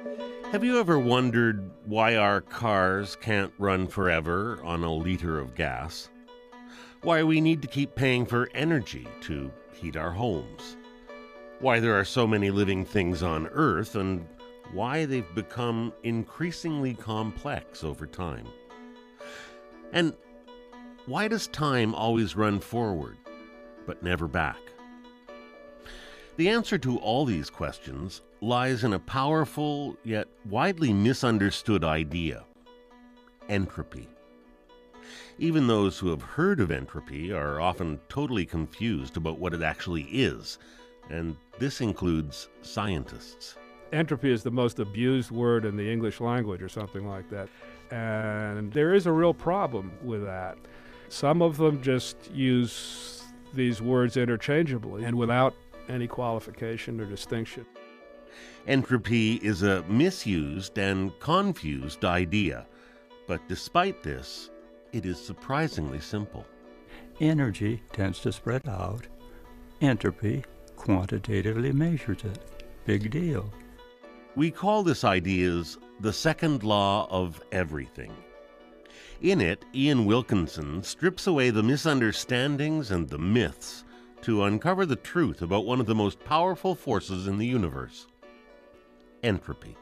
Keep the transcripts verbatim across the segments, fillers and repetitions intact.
Have you ever wondered why our cars can't run forever on a liter of gas? Why we need to keep paying for energy to heat our homes? Why there are so many living things on Earth, and why they've become increasingly complex over time? And why does time always run forward, but never back? The answer to all these questions lies in a powerful, yet widely misunderstood idea: entropy. Even those who have heard of entropy are often totally confused about what it actually is, and this includes scientists. Entropy is the most abused word in the English language or something like that. And there is a real problem with that. Some of them just use these words interchangeably and without any qualification or distinction. Entropy is a misused and confused idea, but despite this, it is surprisingly simple. Energy tends to spread out. Entropy quantitatively measures it. Big deal. We call this idea the second law of everything. In it, Ian Wilkinson strips away the misunderstandings and the myths to uncover the truth about one of the most powerful forces in the universe: entropy.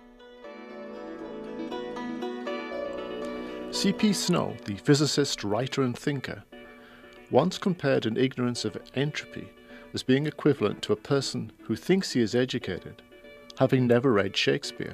C P Snow, the physicist, writer and thinker, once compared an ignorance of entropy as being equivalent to a person who thinks he is educated, having never read Shakespeare.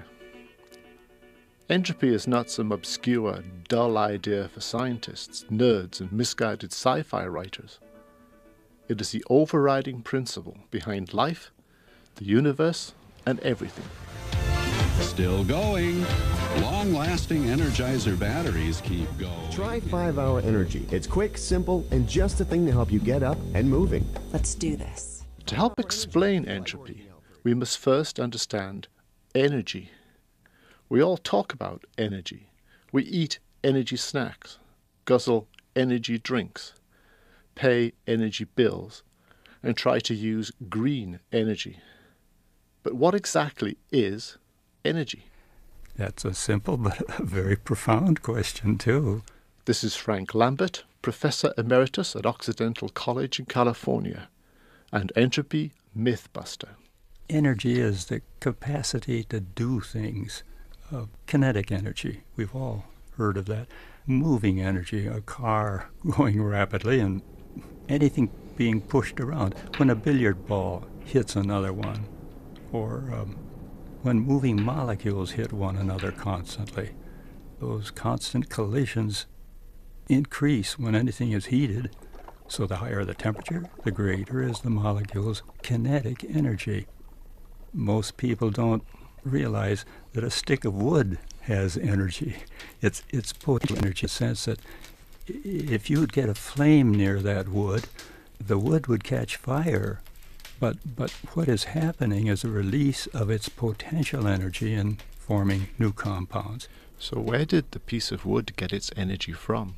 Entropy is not some obscure, dull idea for scientists, nerds and misguided sci-fi writers. It is the overriding principle behind life, the universe, and everything. Still going. Long-lasting Energizer batteries keep going. Try five hour Energy. It's quick, simple, and just the thing to help you get up and moving. Let's do this. To help explain entropy, we must first understand energy. We all talk about energy. We eat energy snacks, guzzle energy drinks, pay energy bills, and try to use green energy. But what exactly is energy? That's a simple but a very profound question, too. This is Frank Lambert, Professor Emeritus at Occidental College in California, and Entropy Mythbuster. Energy is the capacity to do things. Uh, kinetic energy, we've all heard of that. Moving energy, a car going rapidly and anything being pushed around. When a billiard ball hits another one, or um, when moving molecules hit one another constantly. Those constant collisions increase when anything is heated, so the higher the temperature, the greater is the molecule's kinetic energy. Most people don't realize that a stick of wood has energy. It's, it's potential energy in the sense that if you would get a flame near that wood, the wood would catch fire. But, but what is happening is a release of its potential energy in forming new compounds. So where did the piece of wood get its energy from?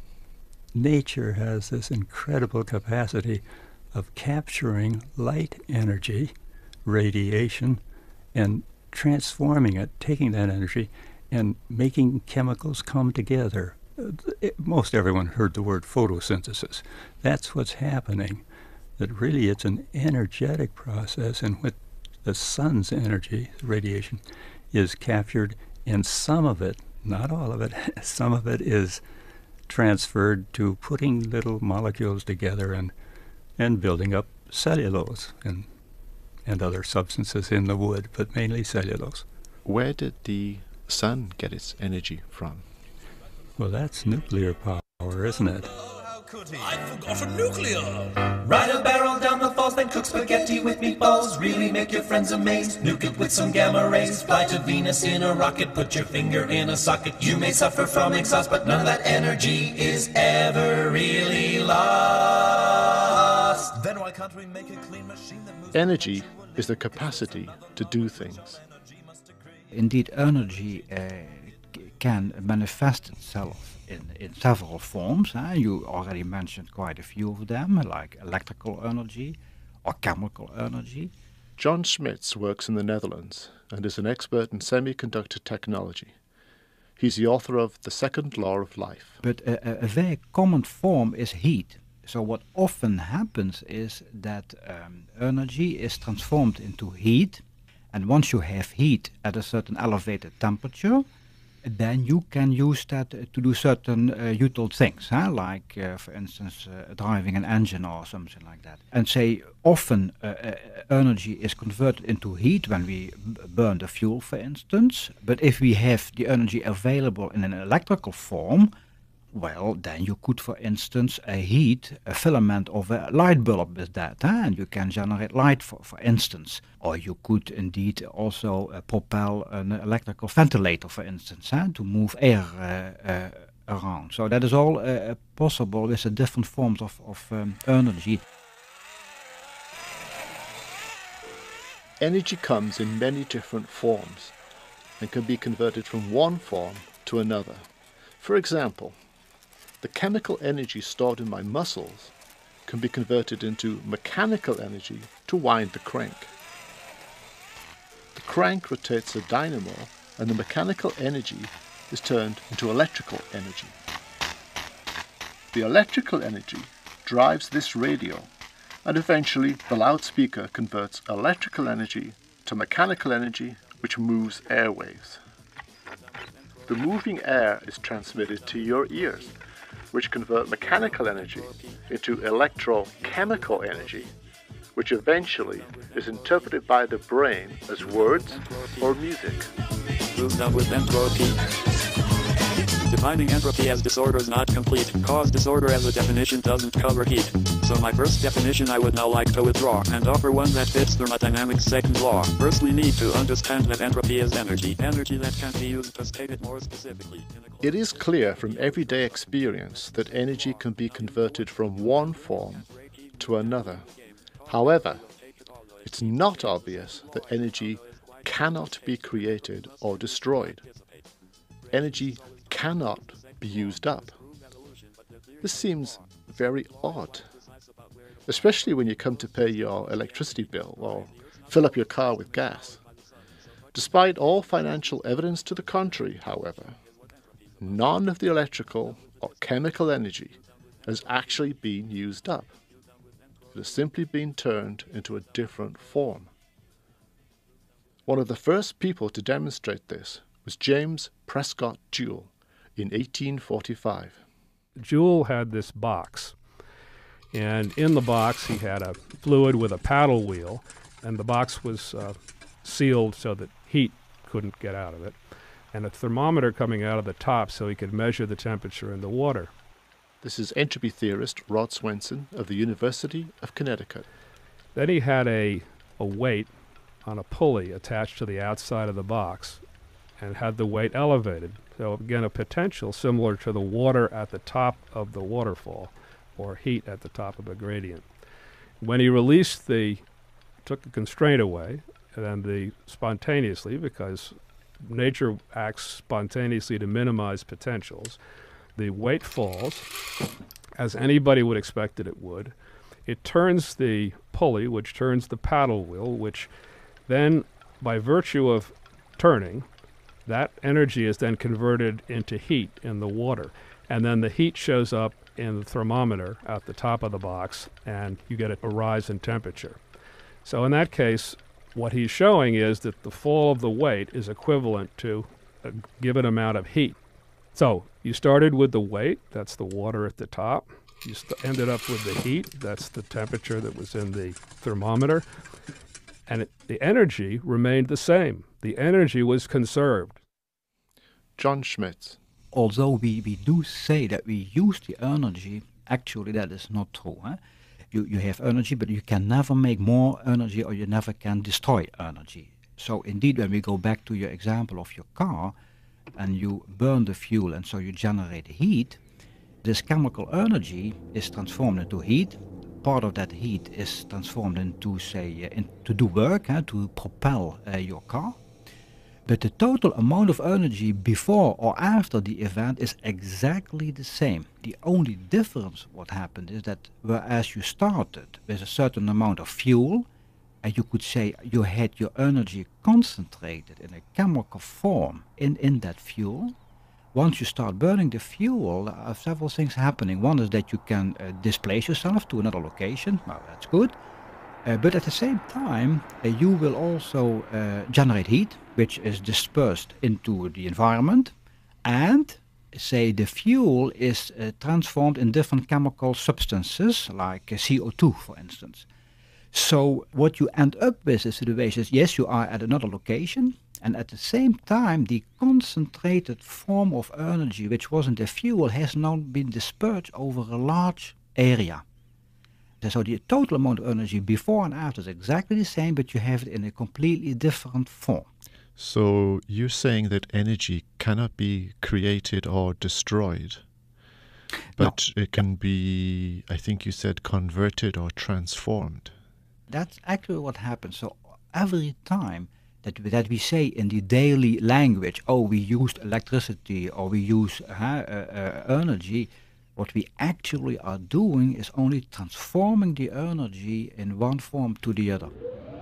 Nature has this incredible capacity of capturing light energy, radiation, and transforming it, taking that energy and making chemicals come together. It, most everyone heard the word photosynthesis. That's what's happening. That really it's an energetic process in which the sun's energy, radiation, is captured, and some of it, not all of it, some of it is transferred to putting little molecules together and, and building up cellulose and, and other substances in the wood, but mainly cellulose. Where did the sun get its energy from? Well, that's nuclear power, isn't it? I forgot a nuclear! Ride a barrel down the falls, then cook spaghetti with meatballs. Really make your friends amazed. Nuke it with some gamma rays. Fly to Venus in a rocket. Put your finger in a socket. You may suffer from exhaust, but none of that energy is ever really lost. Then why can't we make a clean machine that moves? Energy is the capacity to do things. Indeed, energy uh, can manifest itself in, in several forms. Huh? You already mentioned quite a few of them, like electrical energy or chemical energy. John Schmitz works in the Netherlands and is an expert in semiconductor technology. He's the author of The Second Law of Life. But a, a very common form is heat. So what often happens is that um, energy is transformed into heat, and once you have heat at a certain elevated temperature, then you can use that to do certain uh, useful things, huh? like, uh, for instance, uh, driving an engine or something like that. And say, often uh, uh, energy is converted into heat when we b- burn the fuel, for instance. But if we have the energy available in an electrical form, well, then you could, for instance, uh, heat a filament of a light bulb with that, huh? And you can generate light, for, for instance. Or you could indeed also uh, propel an electrical ventilator, for instance, huh? To move air uh, uh, around. So that is all uh, possible with the different forms of, of um, energy. Energy comes in many different forms and can be converted from one form to another. For example, the chemical energy stored in my muscles can be converted into mechanical energy to wind the crank. The crank rotates a dynamo and the mechanical energy is turned into electrical energy. The electrical energy drives this radio, and eventually the loudspeaker converts electrical energy to mechanical energy, which moves airwaves. The moving air is transmitted to your ears, which convert mechanical energy into electrochemical energy, which eventually is interpreted by the brain as words or music. Moved up with entropy. Defining entropy as disorder is not complete, cause disorder as a definition doesn't cover heat. So my first definition I would now like to withdraw and offer one that fits thermodynamics' second law. First we need to understand that entropy is energy, energy that can be used to state it more specifically. It is clear from everyday experience that energy can be converted from one form to another. However, it's not obvious that energy cannot be created or destroyed. Energy cannot be used up. This seems very odd, especially when you come to pay your electricity bill or fill up your car with gas. Despite all financial evidence to the contrary, however, none of the electrical or chemical energy has actually been used up. It has simply been turned into a different form. One of the first people to demonstrate this was James Prescott Joule in eighteen forty-five. Joule had this box, and in the box he had a fluid with a paddle wheel, and the box was uh, sealed so that heat couldn't get out of it, and a thermometer coming out of the top so he could measure the temperature in the water. This is entropy theorist Rod Swenson of the University of Connecticut. Then he had a, a weight on a pulley attached to the outside of the box and had the weight elevated. So again, a potential similar to the water at the top of the waterfall, or heat at the top of a gradient. When he released the, took the constraint away, and then the spontaneously, because nature acts spontaneously to minimize potentials, the weight falls, as anybody would expect that it would. It turns the pulley, which turns the paddle wheel, which then, by virtue of turning, that energy is then converted into heat in the water. And then the heat shows up in the thermometer at the top of the box, and you get a rise in temperature. So in that case, what he's showing is that the fall of the weight is equivalent to a given amount of heat. So you started with the weight, that's the water at the top. You st- ended up with the heat, that's the temperature that was in the thermometer. And it, the energy remained the same. The energy was conserved. John Schmitz. Although we, we do say that we use the energy, actually that is not true. Huh? You, you have energy, but you can never make more energy, or you never can destroy energy. So indeed, when we go back to your example of your car, and you burn the fuel and so you generate heat, this chemical energy is transformed into heat. Part of that heat is transformed into, say, uh, in, to do work, huh, to propel uh, your car. But the total amount of energy before or after the event is exactly the same. The only difference what happened is that whereas you started with a certain amount of fuel, and you could say you had your energy concentrated in a chemical form in, in that fuel. Once you start burning the fuel, there are several things happening. One is that you can uh, displace yourself to another location. Well, that's good. Uh, but at the same time, uh, you will also uh, generate heat, which is dispersed into the environment. And, say, the fuel is uh, transformed in different chemical substances, like uh, C O two, for instance. So what you end up with is a situation is, yes, you are at another location, and at the same time, the concentrated form of energy, which was in the fuel, has now been dispersed over a large area. So the total amount of energy before and after is exactly the same, but you have it in a completely different form. So you're saying that energy cannot be created or destroyed, but No. it can be, I think you said, converted or transformed. That's actually what happens. So every time that we, that we say in the daily language, oh, we used electricity or we use uh, uh, uh, energy, what we actually are doing is only transforming the energy in one form to the other.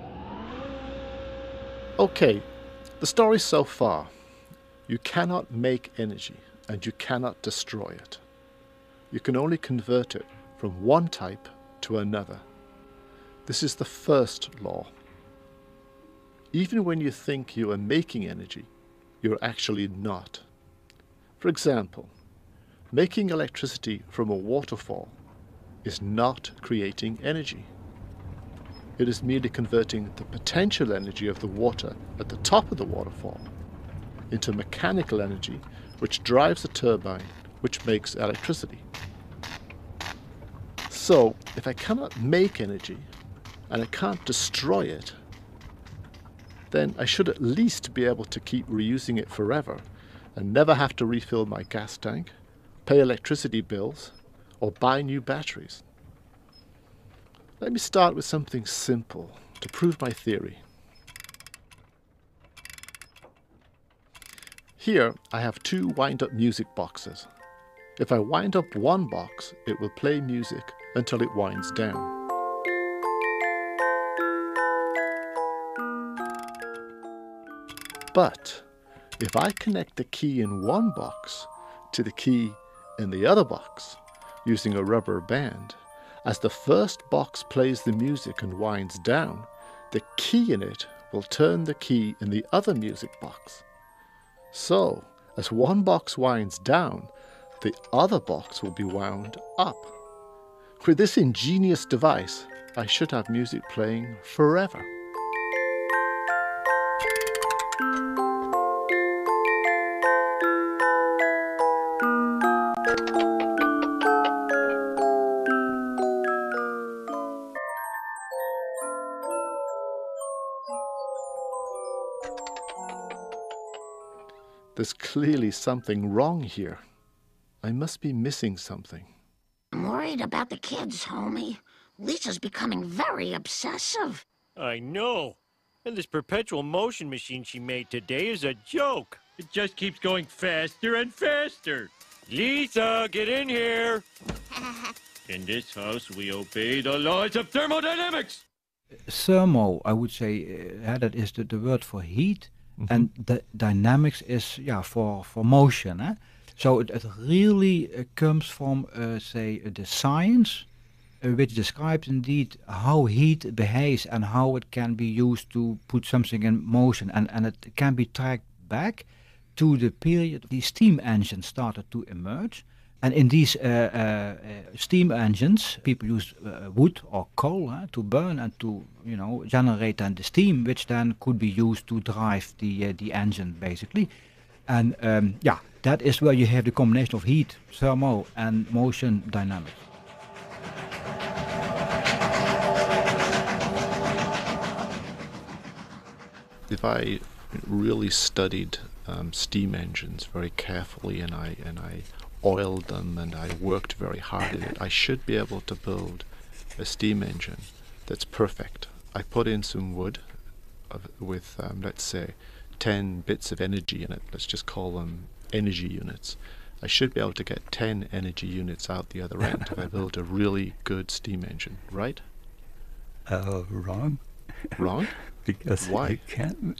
Okay, the story so far. You cannot make energy and you cannot destroy it. You can only convert it from one type to another. This is the first law. Even when you think you are making energy, you're actually not. For example, making electricity from a waterfall is not creating energy. It is merely converting the potential energy of the water at the top of the waterfall into mechanical energy which drives a turbine which makes electricity. So, if I cannot make energy and I can't destroy it, then I should at least be able to keep reusing it forever and never have to refill my gas tank, pay electricity bills, or buy new batteries. Let me start with something simple to prove my theory. Here I have two wind-up music boxes. If I wind up one box, it will play music until it winds down. But if I connect the key in one box to the key in the other box using a rubber band, as the first box plays the music and winds down, the key in it will turn the key in the other music box. So, as one box winds down, the other box will be wound up. With this ingenious device, I should have music playing forever. There's clearly something wrong here. I must be missing something. I'm worried about the kids, homie. Lisa's becoming very obsessive. I know. And this perpetual motion machine she made today is a joke. It just keeps going faster and faster. Lisa, get in here. In this house, we obey the laws of thermodynamics. Thermo, I would say, uh, that is the, the word for heat. Mm-hmm. And the dynamics is, yeah, for, for motion. Eh? So it, it really uh, comes from, uh, say, uh, the science, uh, which describes indeed how heat behaves and how it can be used to put something in motion. And, and it can be tracked back to the period the steam engines started to emerge. And in these uh, uh, uh, steam engines, people use uh, wood or coal uh, to burn and to, you know, generate then the steam, which then could be used to drive the uh, the engine, basically. And um, yeah, that is where you have the combination of heat, thermo, and motion dynamics. If I really studied um, steam engines very carefully and I and I oiled them and I worked very hard at it, I should be able to build a steam engine that's perfect. I put in some wood of, with, um, let's say, ten bits of energy in it. Let's just call them energy units. I should be able to get ten energy units out the other end if I build a really good steam engine, right? Uh, wrong. Wrong? Because Why? you can't...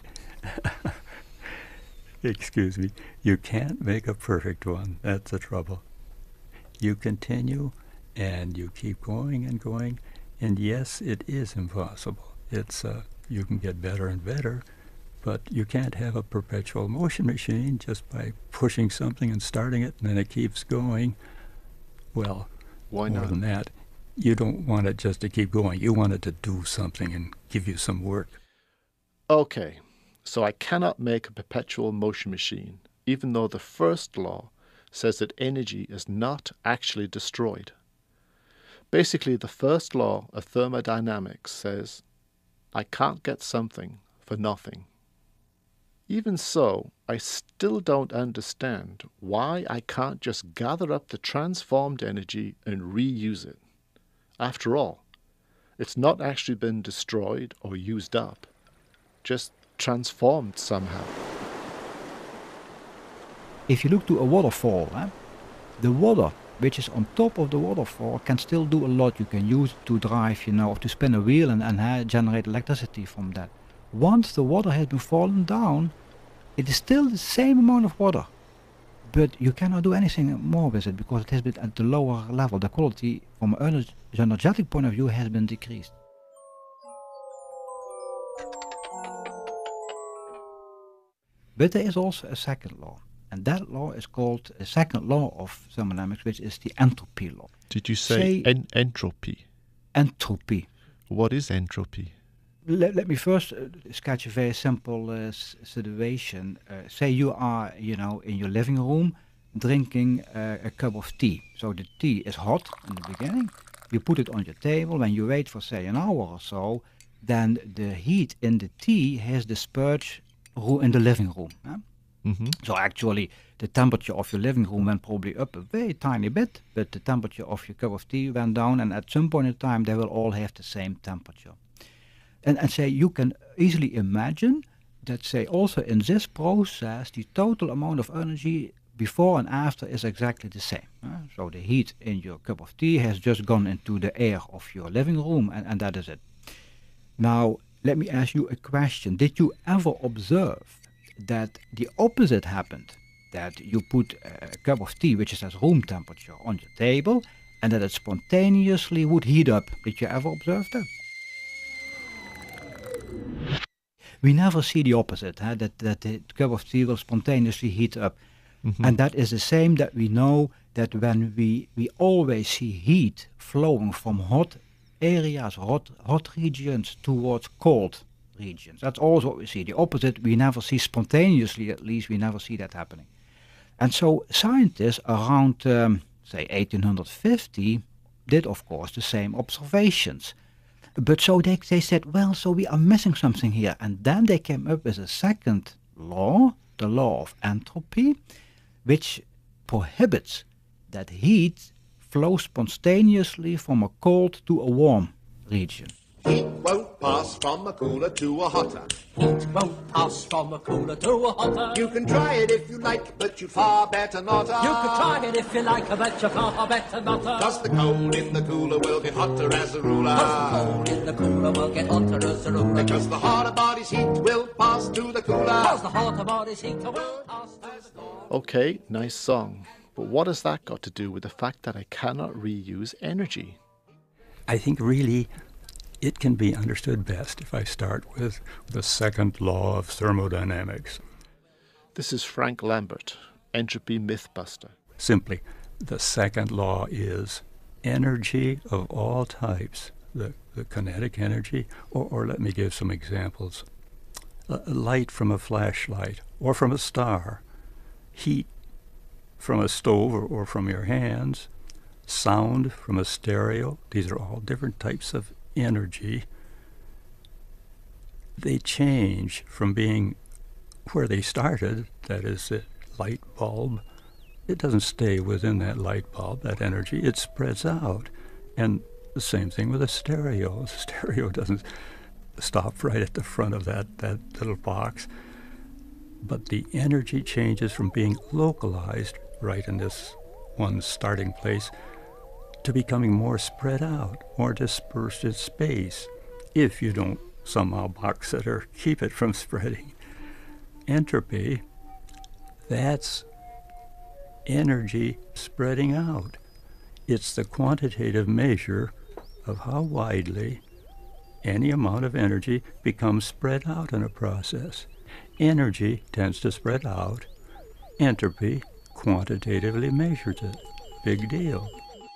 Excuse me. You can't make a perfect one. That's the trouble. You continue, and you keep going and going, and yes, it is impossible. It's uh, you can get better and better, but you can't have a perpetual motion machine just by pushing something and starting it, and then it keeps going. Well, Why more not? than that, you don't want it just to keep going. You want it to do something and give you some work. Okay, so I cannot make a perpetual motion machine, even though the first law says that energy is not actually destroyed. Basically, the first law of thermodynamics says, I can't get something for nothing. Even so, I still don't understand why I can't just gather up the transformed energy and reuse it. After all, it's not actually been destroyed or used up, just transformed somehow. If you look to a waterfall, eh, the water which is on top of the waterfall can still do a lot. You can use it to drive, you know, or to spin a wheel and, and uh, generate electricity from that. Once the water has been fallen down, it is still the same amount of water, but you cannot do anything more with it because it has been at the lower level. The quality from an energetic point of view has been decreased. But there is also a second law, and that law is called the second law of thermodynamics, which is the entropy law. Did you say, Say en- entropy? Entropy. What is entropy? Let, let me first uh, sketch a very simple uh, s- situation. Uh, say you are, you know, in your living room drinking uh, a cup of tea. So the tea is hot in the beginning. You put it on your table. When you wait for, say, an hour or so, then the heat in the tea has dispersed ro- in the living room. Huh? Mm-hmm. So actually, the temperature of your living room went probably up a very tiny bit, but the temperature of your cup of tea went down, and at some point in time, they will all have the same temperature. And, and say you can easily imagine that, say, also in this process, the total amount of energy before and after is exactly the same. Uh, so the heat in your cup of tea has just gone into the air of your living room, and, and that is it. Now, let me ask you a question. Did you ever observe that the opposite happened? That you put a cup of tea, which is at room temperature, on your table, and that it spontaneously would heat up. Did you ever observe that? We never see the opposite, huh? that, that the cup of tea will spontaneously heat up. Mm-hmm. And that is the same that we know that when we, we always see heat flowing from hot areas, hot, hot regions towards cold regions. That's also what we see. The opposite we never see spontaneously, at least we never see that happening. And so scientists around, um, say, eighteen fifty did, of course, the same observations. But so they, they said, well, so we are missing something here. And then they came up with a second law, the law of entropy, which prohibits that heat flows spontaneously from a cold to a warm region. Heat won't pass from a cooler to a hotter. Heat won't pass from a cooler to a hotter. You can try it if you like, but you'd far better not. You can try it if you like, but you're far better not. Cause the cold in the cooler will get hotter as a ruler. Cause the cold in the cooler will get hotter as a ruler. Because the hotter body's heat will pass to the cooler. Cause the hotter body's heat will pass to the cooler. Okay, nice song. But what has that got to do with the fact that I cannot reuse energy? I think really it can be understood best if I start with the second law of thermodynamics. This is Frank Lambert, Entropy Mythbuster. Simply, the second law is energy of all types, the, the kinetic energy, or, or let me give some examples. Uh, light from a flashlight or from a star, heat from a stove or, or from your hands, sound from a stereo. These are all different types of energy. They change from being where they started, that is a light bulb. It doesn't stay within that light bulb, that energy. It spreads out. And the same thing with a stereo. The stereo doesn't stop right at the front of that, that little box. But the energy changes from being localized right in this one starting place to becoming more spread out, more dispersed in space, if you don't somehow box it or keep it from spreading. Entropy, that's energy spreading out. It's the quantitative measure of how widely any amount of energy becomes spread out in a process. Energy tends to spread out. Entropy quantitatively measures it. Big deal.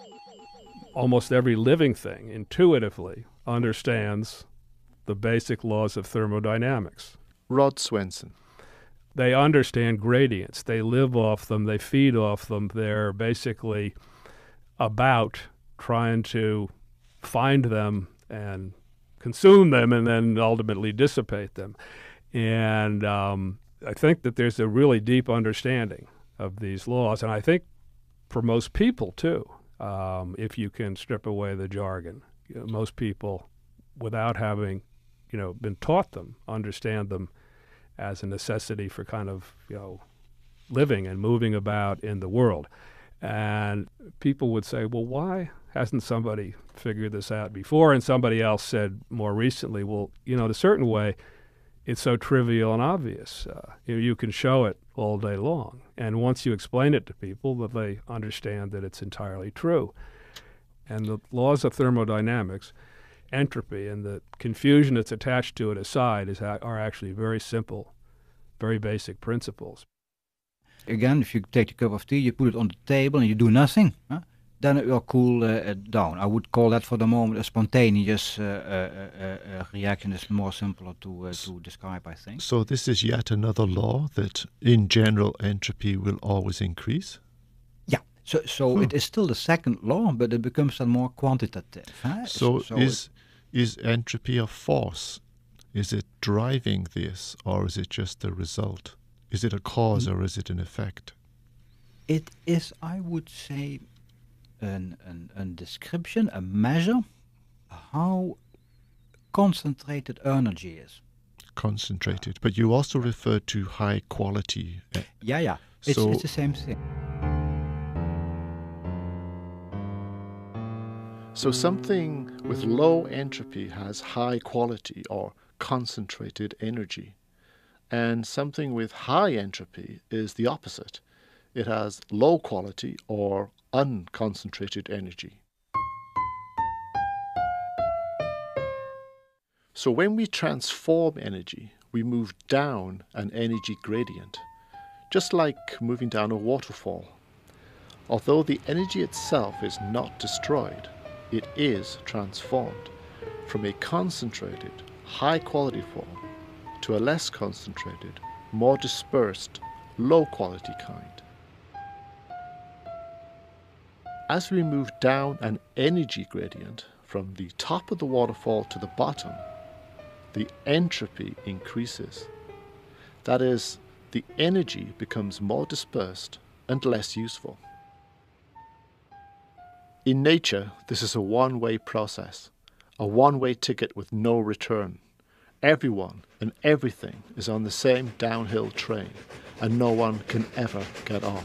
Almost every living thing intuitively understands the basic laws of thermodynamics. Rod Swenson. They understand gradients. They live off them. They feed off them. They're basically about trying to find them and consume them and then ultimately dissipate them. And um, I think that there's a really deep understanding of these laws. And I think for most people, too, um, if you can strip away the jargon, you know, most people, without having, you know, been taught them, understand them as a necessity for kind of, you know, living and moving about in the world. And people would say, well, why hasn't somebody figured this out before? And somebody else said more recently, well, you know, in a certain way, it's so trivial and obvious. Uh, you know, you can show it all day long. And once you explain it to people, that they understand that it's entirely true. And the laws of thermodynamics, entropy, and the confusion that's attached to it aside is are actually very simple, very basic principles. Again, if you take a cup of tea, you put it on the table and you do nothing, huh? Then it will cool uh, down. I would call that for the moment a spontaneous uh, uh, uh, reaction. It's more simpler to uh, to describe, I think. So this is yet another law that, in general, entropy will always increase? Yeah. So so Hmm. it is still the second law, but it becomes then more quantitative. Huh? So, so is is entropy a force? Is it driving this, or is it just a result? Is it a cause, or is it an effect? It is, I would say, an, an, an description, a measure, how concentrated energy is. Concentrated. But you also refer to high quality. uh, Yeah, yeah. It's, So- it's the same thing. So something with low entropy has high quality or concentrated energy. And something with high entropy is the opposite. It has low quality or unconcentrated energy. So when we transform energy, we move down an energy gradient, just like moving down a waterfall. Although the energy itself is not destroyed, it is transformed from a concentrated, high-quality form to a less concentrated, more dispersed, low-quality kind. As we move down an energy gradient from the top of the waterfall to the bottom, the entropy increases. That is, the energy becomes more dispersed and less useful. In nature, this is a one-way process, a one-way ticket with no return. Everyone and everything is on the same downhill train, and no one can ever get off.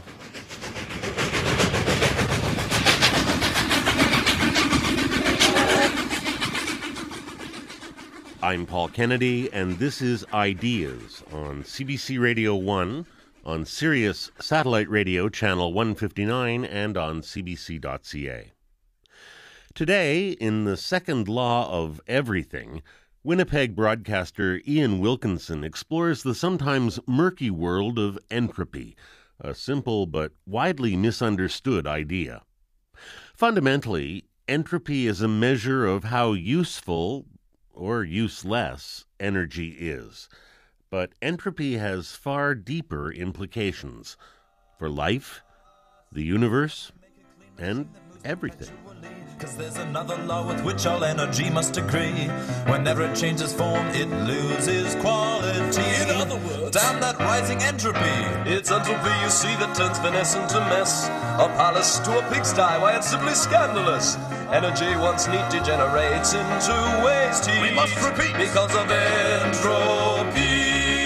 I'm Paul Kennedy, and this is Ideas on C B C Radio one, on Sirius Satellite Radio Channel one fifty-nine, and on C B C dot C A. Today, in the second law of everything, Winnipeg broadcaster Ian Wilkinson explores the sometimes murky world of entropy, a simple but widely misunderstood idea. Fundamentally, entropy is a measure of how useful or useless energy is. But entropy has far deeper implications for life, the universe, and everything. Cause there's another law with which all energy must agree. Whenever it changes form, it loses quality. In other words, damn that rising entropy. It's entropy, you see, that turns finesse into mess. A palace to a pigsty, why it's simply scandalous. Energy once neat degenerates into waste heat. We must repeat, because of entropy.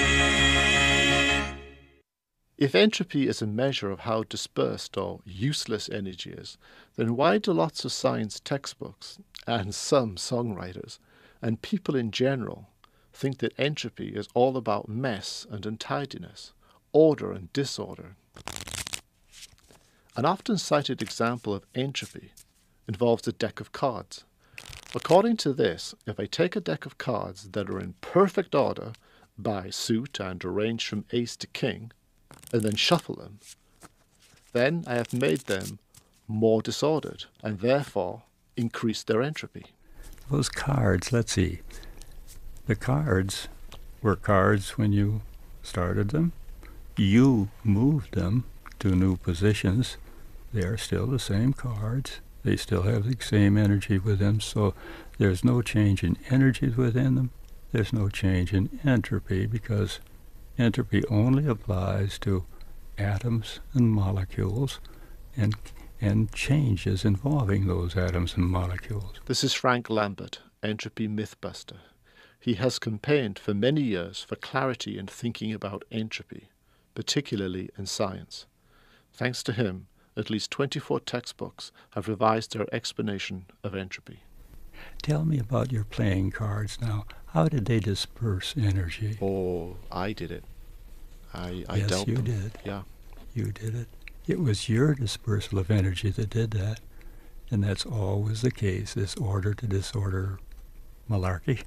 If entropy is a measure of how dispersed or useless energy is, then why do lots of science textbooks, and some songwriters, and people in general think that entropy is all about mess and untidiness, order and disorder. An often cited example of entropy involves a deck of cards. According to this, if I take a deck of cards that are in perfect order by suit and arranged from ace to king, and then shuffle them, then I have made them more disordered and therefore increased their entropy. Those cards, let's see. The cards were cards when you started them. You moved them to new positions. They are still the same cards. They still have the same energy with them, so there's no change in energies within them. There's no change in entropy, because entropy only applies to atoms and molecules and and changes involving those atoms and molecules. This is Frank Lambert, Entropy Mythbuster. He has campaigned for many years for clarity in thinking about entropy, particularly in science. Thanks to him, at least twenty-four textbooks have revised their explanation of entropy. Tell me about your playing cards now. How did they disperse energy? Oh, I did it. I, I yes, dealt you them. did. Yeah. You did it. It was your dispersal of energy that did that. And that's always the case, this order to disorder malarkey.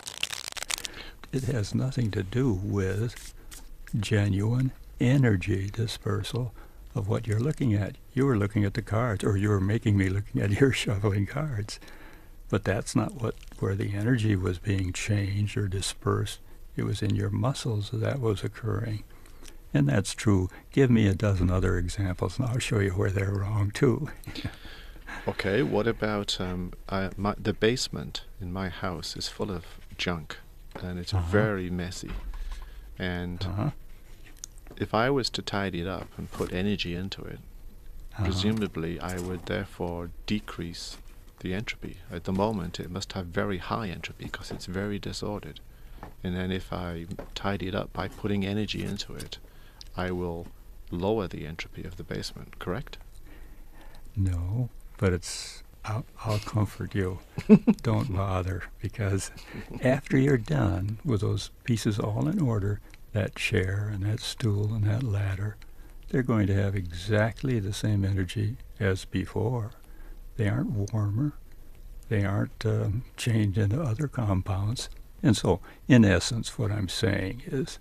It has nothing to do with genuine energy dispersal of what you're looking at. You were looking at the cards, or you were making me looking at your shuffling cards. But that's not what where the energy was being changed or dispersed. It was in your muscles that was occurring. And that's true. Give me a dozen other examples, and I'll show you where they're wrong, too. Okay, what about um, I, my, the basement in my house is full of junk, and it's uh-huh. very messy. And uh-huh. if I was to tidy it up and put energy into it, uh-huh. presumably I would therefore decrease the entropy. At the moment, it must have very high entropy because it's very disordered. And then if I tidy it up by putting energy into it, I will lower the entropy of the basement, correct? No, but it's, I'll, I'll comfort you. Don't bother, because after you're done with those pieces all in order, that chair and that stool and that ladder, they're going to have exactly the same energy as before. They aren't warmer. They aren't um, changed into other compounds. And so, in essence, what I'm saying is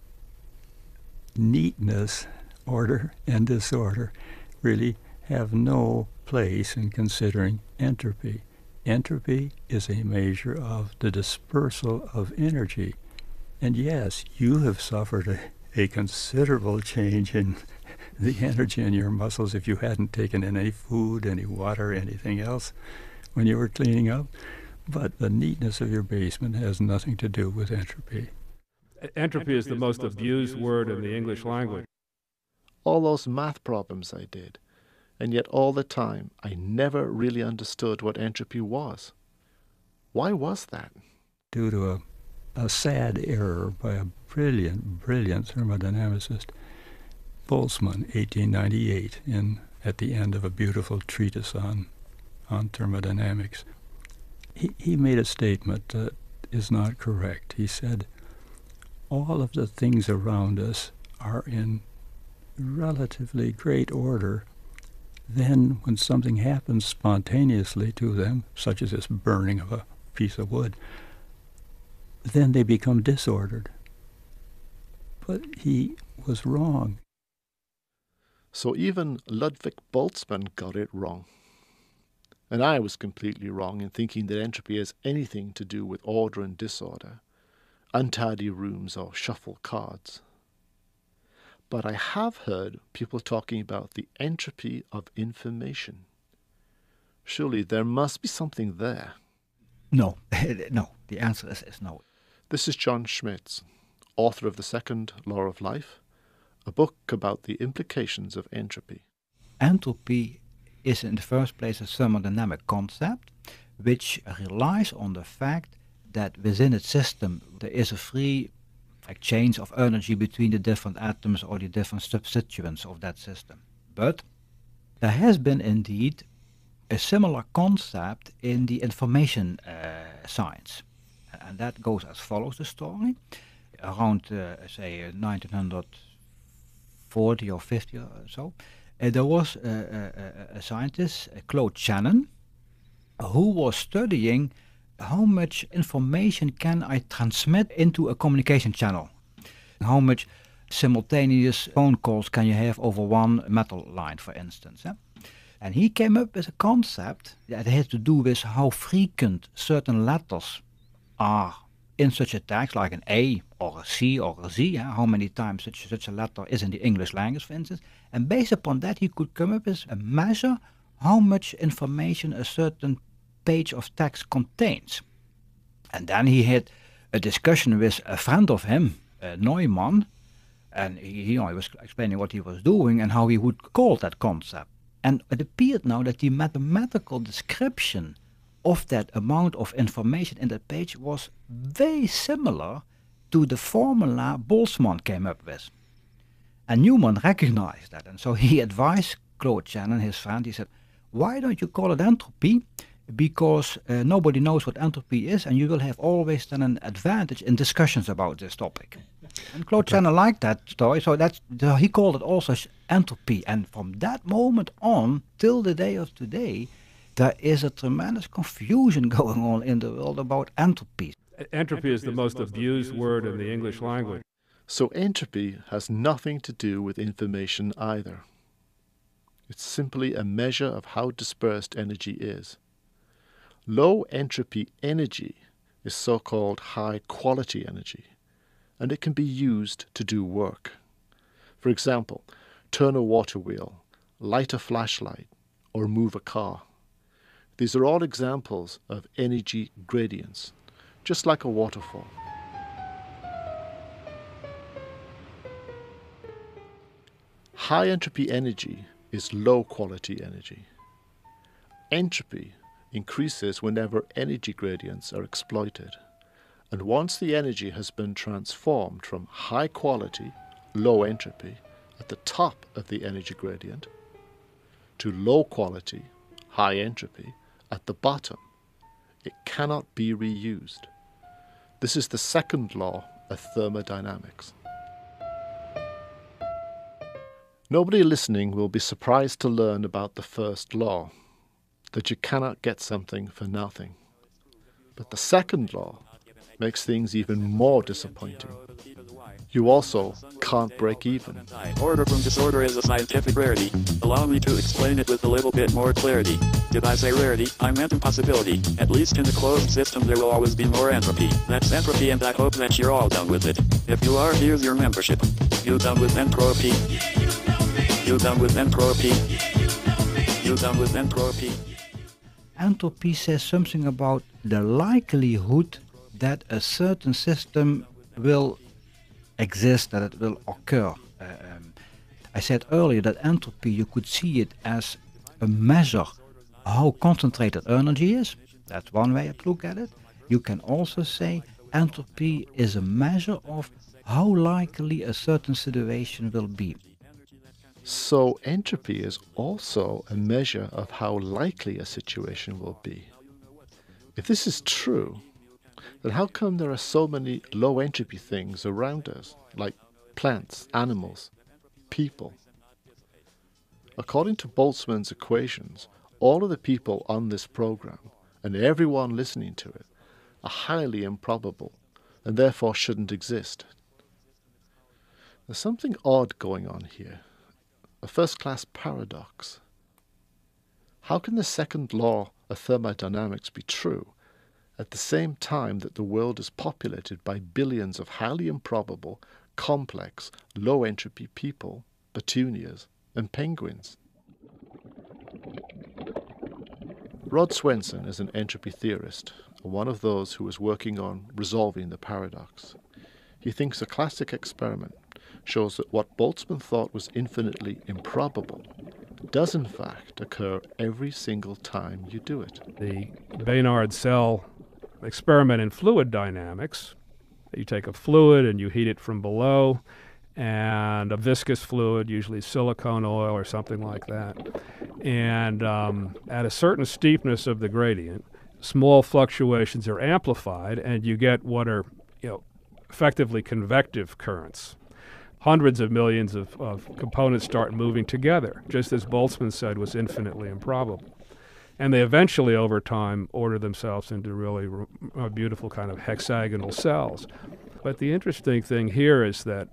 neatness, order, and disorder really have no place in considering entropy. Entropy is a measure of the dispersal of energy. And yes, you have suffered a, a considerable change in the energy in your muscles if you hadn't taken in any food, any water, anything else when you were cleaning up. But the neatness of your basement has nothing to do with entropy. Entropy is the most abused word in the English language. All those math problems I did, and yet all the time I never really understood what entropy was. Why was that? Due to a, a sad error by a brilliant, brilliant thermodynamicist, Boltzmann, eighteen ninety-eight, in at the end of a beautiful treatise on, on thermodynamics. He, he made a statement that is not correct. He said, all of the things around us are in relatively great order. Then when something happens spontaneously to them, such as this burning of a piece of wood, then they become disordered. But he was wrong. So even Ludwig Boltzmann got it wrong. And I was completely wrong in thinking that entropy has anything to do with order and disorder, untidy rooms or shuffle cards. But I have heard people talking about the entropy of information. Surely there must be something there. No, no. The answer is, is no. This is John Schmitz, author of The Second Law of Life, a book about the implications of entropy. Entropy is in the first place a thermodynamic concept which relies on the fact that within its system there is a free exchange of energy between the different atoms or the different substituents of that system. But there has been indeed a similar concept in the information uh, science. And that goes as follows, the story. Around, uh, say, uh, nineteen forty or fifty or so, uh, there was uh, a, a scientist, uh, Claude Shannon, who was studying how much information can I transmit into a communication channel. How much simultaneous phone calls can you have over one metal line, for instance. Eh? And he came up with a concept that had to do with how frequent certain letters are in such a text, like an A or a C or a Z, eh? How many times such, such a letter is in the English language, for instance. And based upon that, he could come up with a measure how much information a certain page of text contains. And then he had a discussion with a friend of him, uh, Neumann, and he, you know, he was explaining what he was doing and how he would call that concept. And it appeared now that the mathematical description of that amount of information in that page was very similar to the formula Boltzmann came up with. And Newman recognized that, and so he advised Claude Shannon, his friend, he said, why don't you call it entropy? Because uh, nobody knows what entropy is, and you will have always then an advantage in discussions about this topic. And Claude okay. Shannon liked that story, so that's, so he called it also entropy. And from that moment on, till the day of today, there is a tremendous confusion going on in the world about entropy. Entropy, entropy is the most abused word in the English language. So entropy has nothing to do with information either. It's simply a measure of how dispersed energy is. Low entropy energy is so-called high quality energy, and it can be used to do work. For example, turn a water wheel, light a flashlight, or move a car. These are all examples of energy gradients, just like a waterfall. High entropy energy is low quality energy. Entropy increases whenever energy gradients are exploited. And once the energy has been transformed from high quality, low entropy, at the top of the energy gradient, to low quality, high entropy, at the bottom, it cannot be reused. This is the second law of thermodynamics. Nobody listening will be surprised to learn about the first law, that you cannot get something for nothing. But the second law makes things even more disappointing. You also can't break even. Order from disorder is a scientific rarity. Allow me to explain it with a little bit more clarity. Did I say rarity? I meant impossibility. At least in a closed system there will always be more entropy. That's entropy, and I hope that you're all done with it. If you are, here's your membership. You done with entropy? You done with entropy? You done with entropy? Entropy says something about the likelihood that a certain system will exist, that it will occur. Uh, um, I said earlier that entropy, you could see it as a measure how concentrated energy is. That's one way to look at it. You can also say entropy is a measure of how likely a certain situation will be. So entropy is also a measure of how likely a situation will be. If this is true, then how come there are so many low entropy things around us, like plants, animals, people? According to Boltzmann's equations, all of the people on this program, and everyone listening to it, are highly improbable, and therefore shouldn't exist. There's something odd going on here. A first-class paradox. How can the second law of thermodynamics be true at the same time that the world is populated by billions of highly improbable, complex, low-entropy people, petunias, and penguins? Rod Swenson is an entropy theorist, one of those who is working on resolving the paradox. He thinks a classic experiment shows that what Boltzmann thought was infinitely improbable does in fact occur every single time you do it. The Baynard cell experiment in fluid dynamics, you take a fluid and you heat it from below, and a viscous fluid, usually silicone oil or something like that, and um, at a certain steepness of the gradient, small fluctuations are amplified, and you get what are, you know, effectively convective currents. Hundreds of millions of, of components start moving together, just as Boltzmann said was infinitely improbable. And they eventually, over time, order themselves into really uh, beautiful kind of hexagonal cells. But the interesting thing here is that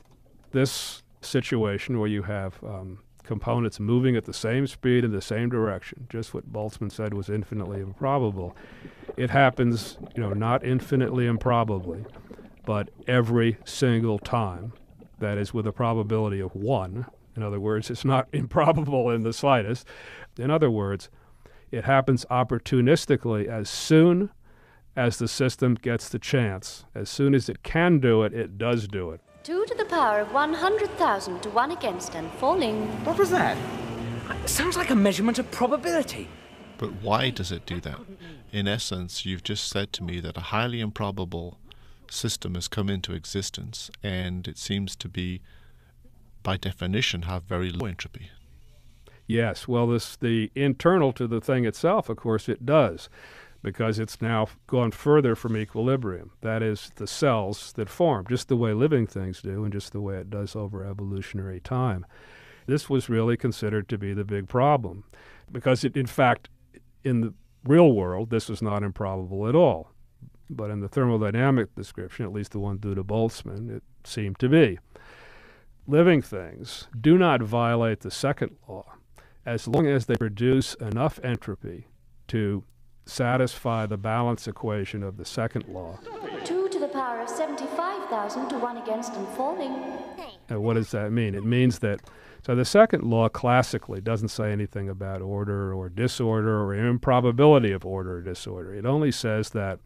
this situation where you have um, components moving at the same speed in the same direction, just what Boltzmann said was infinitely improbable, it happens, you know, not infinitely improbably, but every single time. That is, with a probability of one. In other words, it's not improbable in the slightest. In other words, it happens opportunistically as soon as the system gets the chance. As soon as it can do it, it does do it. two to the power of one hundred thousand to one against and falling. What was that? Sounds like a measurement of probability. But why does it do that? In essence, you've just said to me that a highly improbable system has come into existence, and it seems to be, by definition, have very low entropy. Yes, well, this the internal to the thing itself, of course, it does, because it's now gone further from equilibrium. That is, the cells that form, just the way living things do and just the way it does over evolutionary time. This was really considered to be the big problem, because it, in fact, in the real world, this was not improbable at all. But in the thermodynamic description, at least the one due to Boltzmann, it seemed to be. Living things do not violate the second law as long as they produce enough entropy to satisfy the balance equation of the second law. two to the power of seventy-five thousand to one against and falling. And what does that mean? It means that, so the second law classically doesn't say anything about order or disorder or improbability of order or disorder. It only says that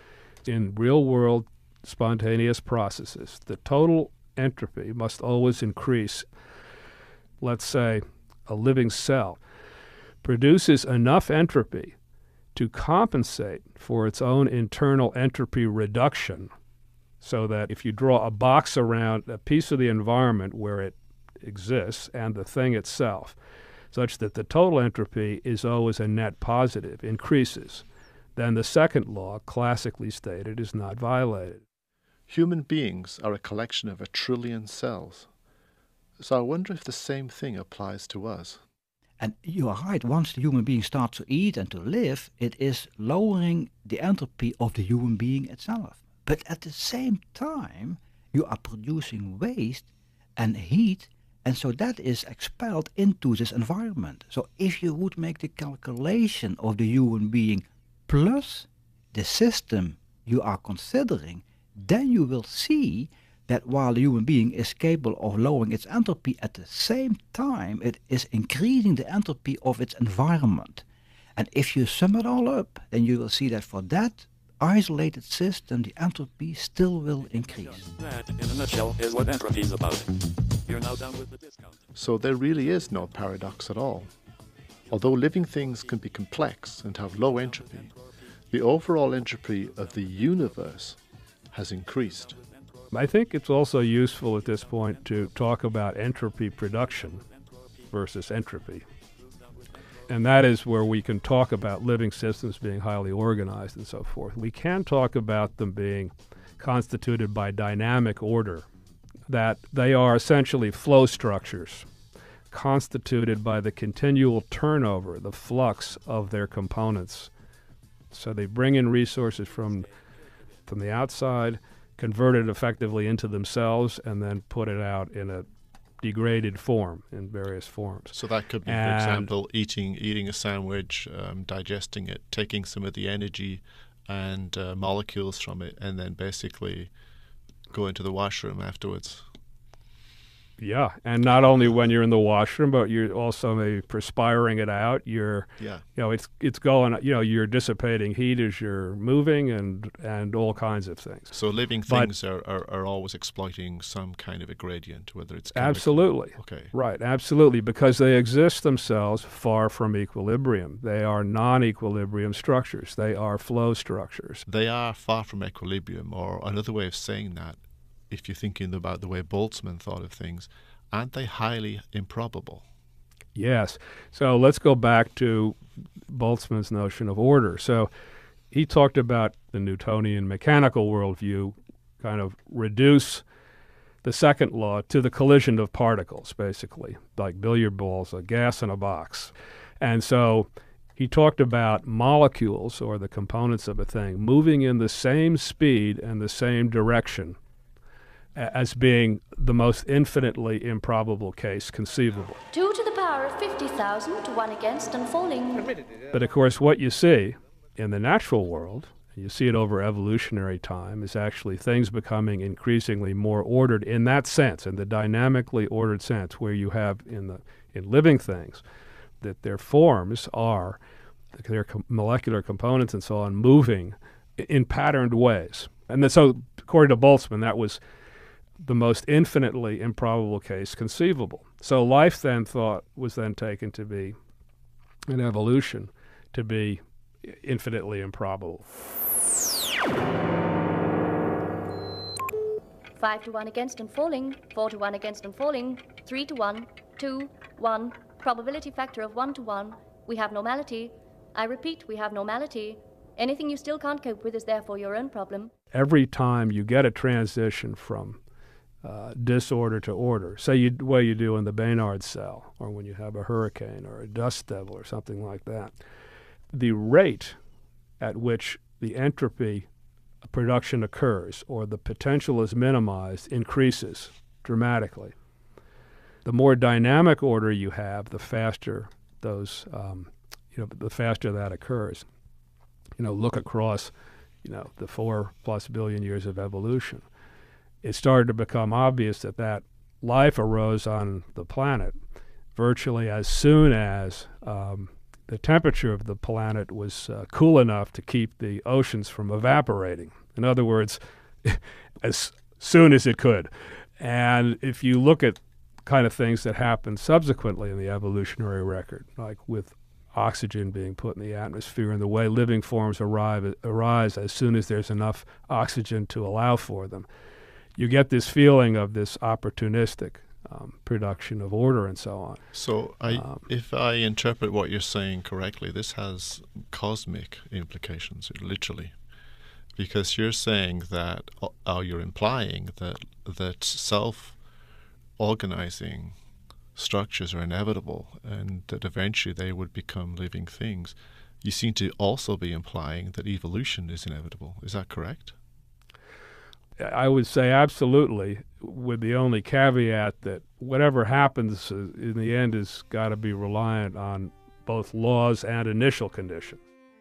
in real-world spontaneous processes, the total entropy must always increase. Let's say a living cell produces enough entropy to compensate for its own internal entropy reduction, so that if you draw a box around a piece of the environment where it exists and the thing itself, such that the total entropy is always a net positive, increases, then the second law, classically stated, is not violated. Human beings are a collection of a trillion cells. So I wonder if the same thing applies to us. And you are right, once the human being starts to eat and to live, it is lowering the entropy of the human being itself. But at the same time, you are producing waste and heat, and so that is expelled into this environment. So if you would make the calculation of the human being plus the system you are considering, then you will see that while the human being is capable of lowering its entropy, at the same time it is increasing the entropy of its environment. And if you sum it all up, then you will see that for that isolated system, the entropy still will increase. That, in a nutshell, is what entropy is about. You're now done with the discount. So there really is no paradox at all. Although living things can be complex and have low entropy, the overall entropy of the universe has increased. I think it's also useful at this point to talk about entropy production versus entropy. And that is where we can talk about living systems being highly organized and so forth. We can talk about them being constituted by dynamic order, that they are essentially flow structures constituted by the continual turnover, the flux of their components. So they bring in resources from, from the outside, convert it effectively into themselves, and then put it out in a degraded form, in various forms. So that could be, and for example, eating eating a sandwich, um, digesting it, taking some of the energy and uh, molecules from it, and then basically going to the washroom afterwards. Yeah, and not only when you're in the washroom, but you're also maybe perspiring it out. You're, yeah. you know, it's it's going. You know, you're dissipating heat as you're moving, and and all kinds of things. So living things but, are, are are always exploiting some kind of a gradient, whether it's chemical. Absolutely. Okay. Right, absolutely, because they exist themselves far from equilibrium. They are non-equilibrium structures. They are flow structures. They are far from equilibrium, or another way of saying that, if you're thinking about the way Boltzmann thought of things, aren't they highly improbable? Yes. So let's go back to Boltzmann's notion of order. So he talked about the Newtonian mechanical worldview kind of reduce the second law to the collision of particles, basically, like billiard balls, a gas in a box. And so he talked about molecules, or the components of a thing, moving in the same speed and the same direction as being the most infinitely improbable case conceivable. two to the power of fifty thousand to one against and falling. But of course, what you see in the natural world, you see it over evolutionary time, is actually things becoming increasingly more ordered in that sense, in the dynamically ordered sense, where you have in the in living things that their forms are, their com- molecular components and so on, moving in patterned ways. And then, so, according to Boltzmann, that was the most infinitely improbable case conceivable. So life then thought was then taken to be, in evolution, to be infinitely improbable. five to one against and falling, four to one against and falling, three to one, two, one, probability factor of one to one. We have normality. I repeat, we have normality. Anything you still can't cope with is therefore your own problem. Every time you get a transition from uh, disorder to order, say you way you do in the Baynard cell, or when you have a hurricane or a dust devil or something like that, the rate at which the entropy production occurs, or the potential is minimized, increases dramatically. The more dynamic order you have, the faster those, um, you know, the faster that occurs. You know, look across, you know, the four plus billion years of evolution. It started to become obvious that that life arose on the planet virtually as soon as um, the temperature of the planet was uh, cool enough to keep the oceans from evaporating. In other words, as soon as it could. And if you look at kind of things that happened subsequently in the evolutionary record, like with oxygen being put in the atmosphere and the way living forms arrive, arise as soon as there's enough oxygen to allow for them, you get this feeling of this opportunistic um, production of order and so on. So I, um, if I interpret what you're saying correctly, this has cosmic implications, literally. Because you're saying that, or you're implying that that self-organizing structures are inevitable and that eventually they would become living things. You seem to also be implying that evolution is inevitable. Is that correct? I would say absolutely, with the only caveat that whatever happens uh, in the end has got to be reliant on both laws and initial conditions.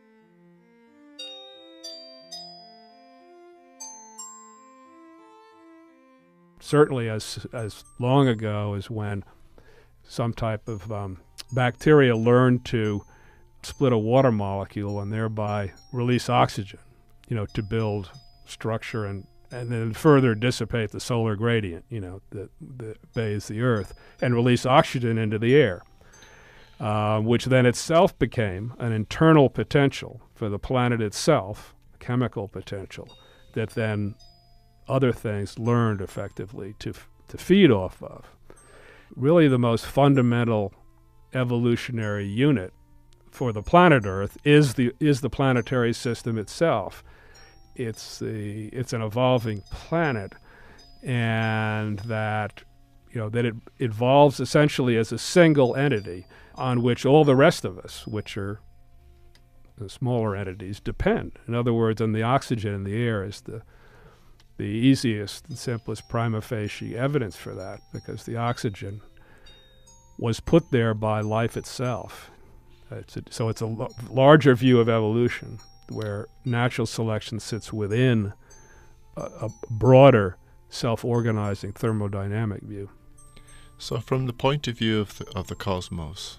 Certainly as as long ago as when some type of um, bacteria learned to split a water molecule and thereby release oxygen, you know, to build structure and, and then further dissipate the solar gradient, you know, that, that bathes the Earth, and release oxygen into the air, uh, which then itself became an internal potential for the planet itself, a chemical potential, that then other things learned effectively to to feed off of. Really the most fundamental evolutionary unit for the planet Earth is the is the planetary system itself. It's the it's an evolving planet, and that you know that it evolves essentially as a single entity on which all the rest of us, which are the smaller entities, depend. In other words, and the oxygen in the air is the the easiest and simplest prima facie evidence for that, because the oxygen was put there by life itself. It's a, so it's a l- larger view of evolution, where natural selection sits within a, a broader self-organizing thermodynamic view. So from the point of view of the, of the cosmos,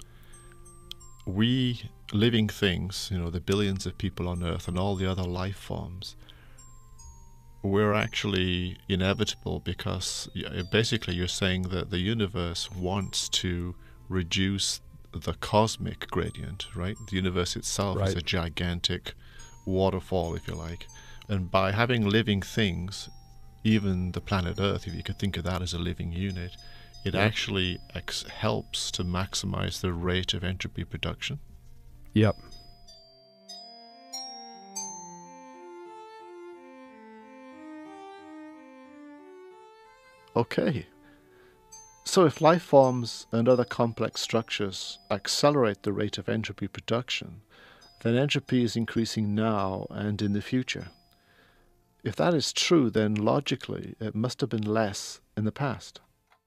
we living things, you know, the billions of people on Earth and all the other life forms, we're actually inevitable because basically you're saying that the universe wants to reduce the cosmic gradient, right? The universe itself Right. is a gigantic waterfall, if you like. And by having living things, even the planet Earth, if you could think of that as a living unit, it Yeah. actually ex- helps to maximize the rate of entropy production. Yep. Okay. So if life forms and other complex structures accelerate the rate of entropy production, then entropy is increasing now and in the future. If that is true, then logically it must have been less in the past.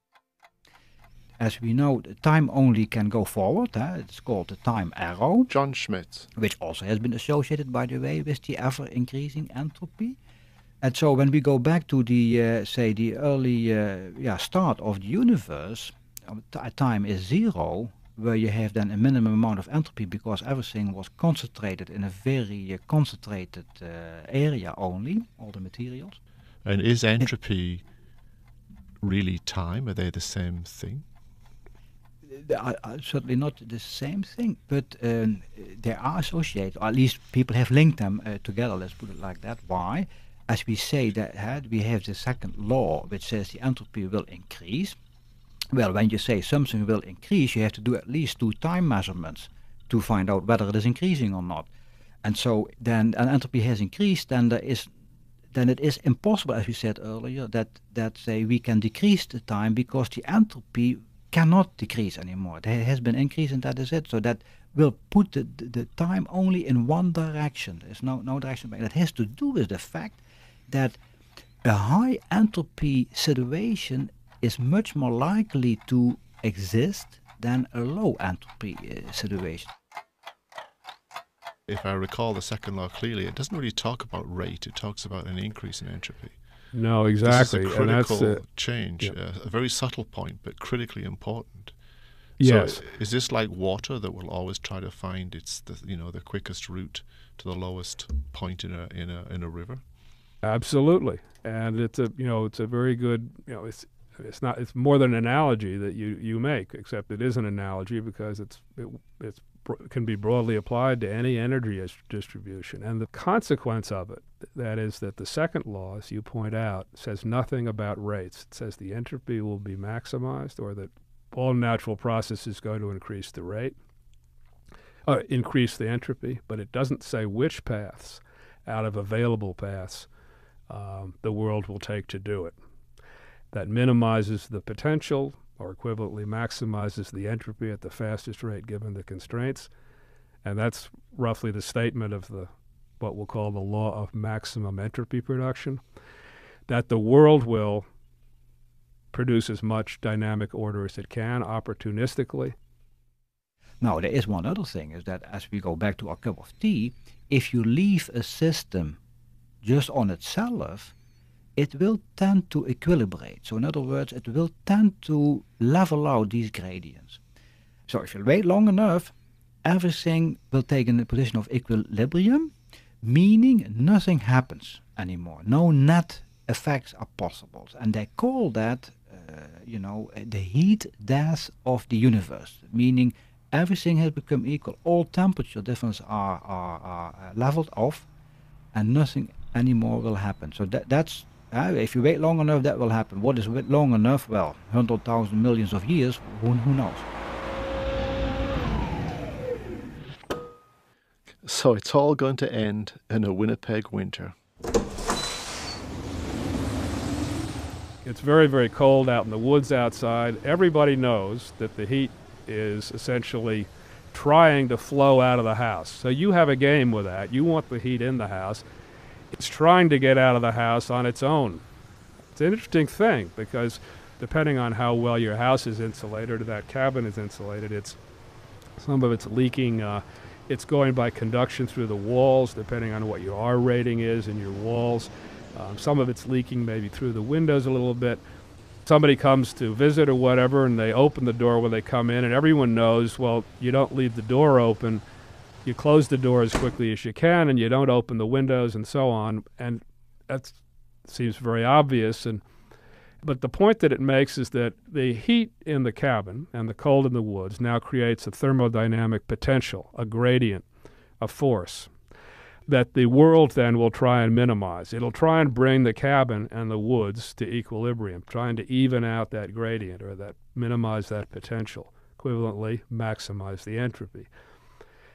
As we know, the time only can go forward. Huh? It's called the time arrow. John Schmidt. Which also has been associated, by the way, with the ever-increasing entropy. And so when we go back to the, uh, say, the early uh, yeah, start of the universe, um, time is zero, where you have then a minimum amount of entropy because everything was concentrated in a very uh, concentrated uh, area only, all the materials. And is entropy it, really time? Are they the same thing? They are, are certainly not the same thing, but um, they are associated, or at least people have linked them uh, together, let's put it like that. Why? As we say that uh, we have the second law, which says the entropy will increase. Well, when you say something will increase, you have to do at least two time measurements to find out whether it is increasing or not. And so then an entropy has increased, then there is, then it is impossible, as we said earlier, that that say we can decrease the time because the entropy cannot decrease anymore. There has been increase, and that is it. So that will put the, the, the time only in one direction. There's no no direction back. That has to do with the fact that a high entropy situation is much more likely to exist than a low entropy uh, situation. If I recall the second law clearly, it doesn't really talk about rate, it talks about an increase in entropy. No, exactly. This is a critical and that's, uh, change, yeah. uh, a very subtle point, but critically important. Yes. So is this like water that will always try to find its the you know the quickest route to the lowest point in a in a in a river? Absolutely, and it's a you know it's a very good you know it's it's not it's more than an analogy that you you make, except it is an analogy because it's it, it's can be broadly applied to any energy distribution. And the consequence of it, that is that the second law, as you point out, says nothing about rates. It says the entropy will be maximized, or that all natural processes go to increase the rate, uh, increase the entropy, but it doesn't say which paths out of available paths um, the world will take to do it. That minimizes the potential, or equivalently maximizes the entropy at the fastest rate given the constraints. And that's roughly the statement of the what we'll call the law of maximum entropy production, that the world will produce as much dynamic order as it can opportunistically. Now, there is one other thing, is that as we go back to our cup of tea, if you leave a system just on itself, it will tend to equilibrate. So in other words, it will tend to level out these gradients. So if you wait long enough, everything will take in a position of equilibrium, meaning nothing happens anymore. No net effects are possible. And they call that, uh, you know, the heat death of the universe, meaning everything has become equal. All temperature differences are, are, are leveled off, and nothing anymore will happen. So that, that's Uh, if you wait long enough, that will happen. What is wait long enough? Well, one hundred thousand millions of years, who, who knows? So it's all going to end in a Winnipeg winter. It's very, very cold out in the woods outside. Everybody knows that the heat is essentially trying to flow out of the house. So you have a game with that. You want the heat in the house. It's trying to get out of the house on its own. It's an interesting thing because depending on how well your house is insulated or that cabin is insulated, it's some of it's leaking. Uh, it's going by conduction through the walls, depending on what your R rating is in your walls. Um, some of it's leaking maybe through the windows a little bit. Somebody comes to visit or whatever, and they open the door when they come in, and everyone knows, well, you don't leave the door open. You close the door as quickly as you can, and you don't open the windows and so on. And that seems very obvious. And but the point that it makes is that the heat in the cabin and the cold in the woods now creates a thermodynamic potential, a gradient, a force, that the world then will try and minimize. It'll try and bring the cabin and the woods to equilibrium, trying to even out that gradient or that minimize that potential, equivalently maximize the entropy.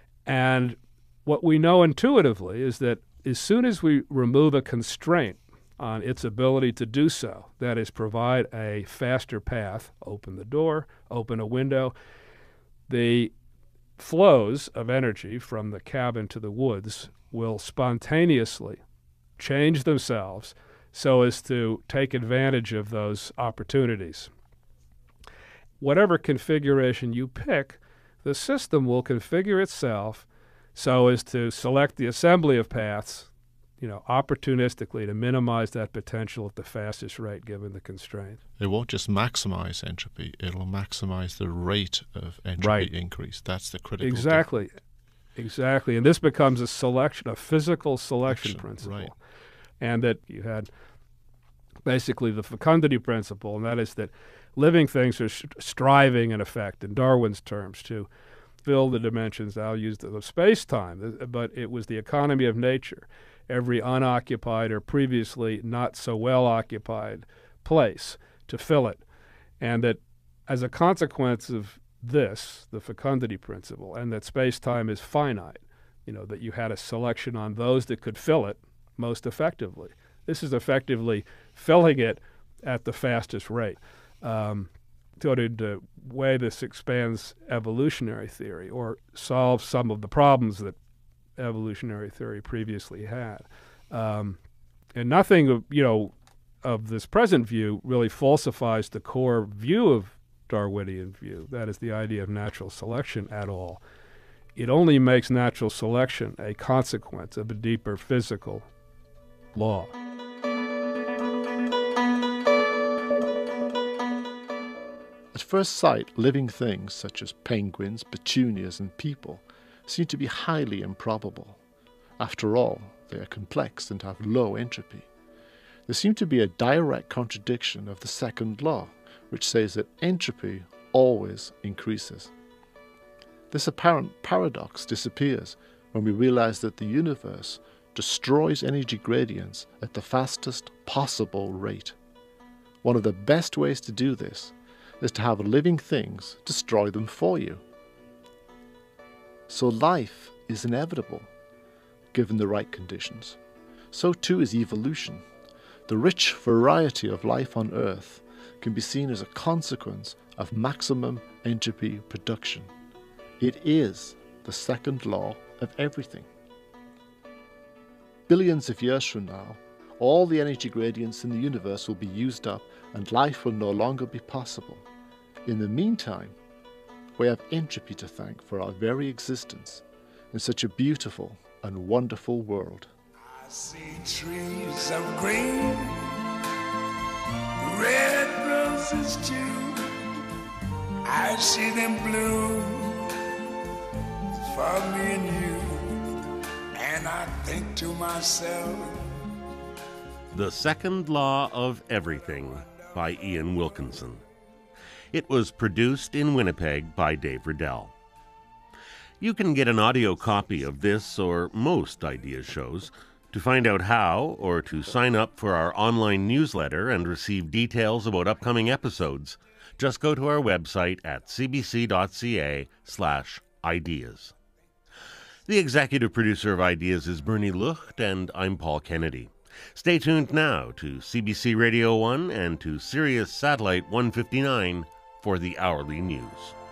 And what we know intuitively is that as soon as we remove a constraint on its ability to do so. That is, provide a faster path, open the door, open a window. The flows of energy from the cabin to the woods will spontaneously change themselves so as to take advantage of those opportunities. Whatever configuration you pick, the system will configure itself so as to select the assembly of paths, you know, opportunistically to minimize that potential at the fastest rate given the constraint. It won't just maximize entropy, it'll maximize the rate of entropy Right. increase. That's the critical Exactly. difference. Exactly. And this becomes a selection, a physical selection Action, principle. right. And that you had basically the fecundity principle, and that is that living things are st- striving, in effect, in Darwin's terms, to fill the dimensions, I'll use the, the space-time, but it was the economy of nature. Every unoccupied or previously not so well occupied place to fill it. And that as a consequence of this, the fecundity principle, and that space-time is finite, you know, that you had a selection on those that could fill it most effectively. This is effectively filling it at the fastest rate. Um, to the way this expands evolutionary theory or solves some of the problems that evolutionary theory previously had. Um, and nothing of, you know, of this present view really falsifies the core view of Darwinian view, that is the idea of natural selection at all. It only makes natural selection a consequence of a deeper physical law. At first sight, living things such as penguins, petunias, and people seem to be highly improbable. After all, they are complex and have low entropy. There seems to be a direct contradiction of the second law, which says that entropy always increases. This apparent paradox disappears when we realize that the universe destroys energy gradients at the fastest possible rate. One of the best ways to do this is to have living things destroy them for you. So life is inevitable, given the right conditions. So too is evolution. The rich variety of life on Earth can be seen as a consequence of maximum entropy production. It is the second law of everything. Billions of years from now, all the energy gradients in the universe will be used up and life will no longer be possible. In the meantime, we have entropy to thank for our very existence in such a beautiful and wonderful world. I see trees of green, red roses too. I see them bloom for me and you, and I think to myself, The Second Law of Everything by Ian Wilkinson. It was produced in Winnipeg by Dave Riddell. You can get an audio copy of this or most Ideas shows. To find out how, or to sign up for our online newsletter and receive details about upcoming episodes, just go to our website at cbc.ca slash ideas. The executive producer of Ideas is Bernie Lucht, and I'm Paul Kennedy. Stay tuned now to C B C Radio one and to Sirius Satellite one fifty-nine for the hourly news.